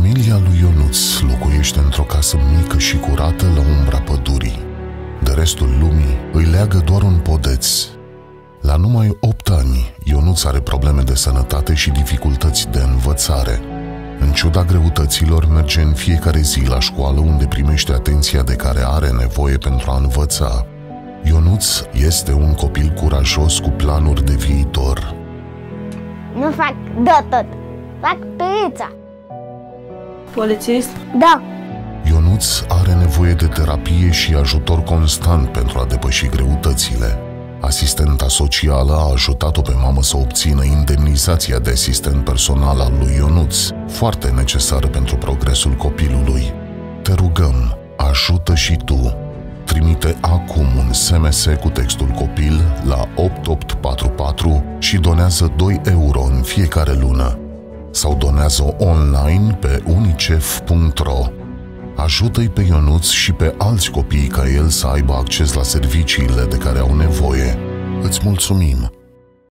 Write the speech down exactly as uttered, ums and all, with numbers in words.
Familia lui Ionuț locuiește într-o casă mică și curată la umbra pădurii. De restul lumii îi leagă doar un podeț. La numai opt ani, Ionuț are probleme de sănătate și dificultăți de învățare. În ciuda greutăților, merge în fiecare zi la școală, unde primește atenția de care are nevoie pentru a învăța. Ionuț este un copil curajos cu planuri de viitor. Nu fac de tot, fac pizza. Polițist? Da. Ionuț are nevoie de terapie și ajutor constant pentru a depăși greutățile. Asistenta socială a ajutat-o pe mamă să obțină indemnizația de asistent personal al lui Ionuț, foarte necesară pentru progresul copilului. Te rugăm, ajută și tu. Trimite acum un S M S cu textul copil la opt opt patru patru și donează doi euro în fiecare lună. Sau donează online pe unicef punct ro. Ajută-i pe Ionuț și pe alți copii ca el să aibă acces la serviciile de care au nevoie. Îți mulțumim!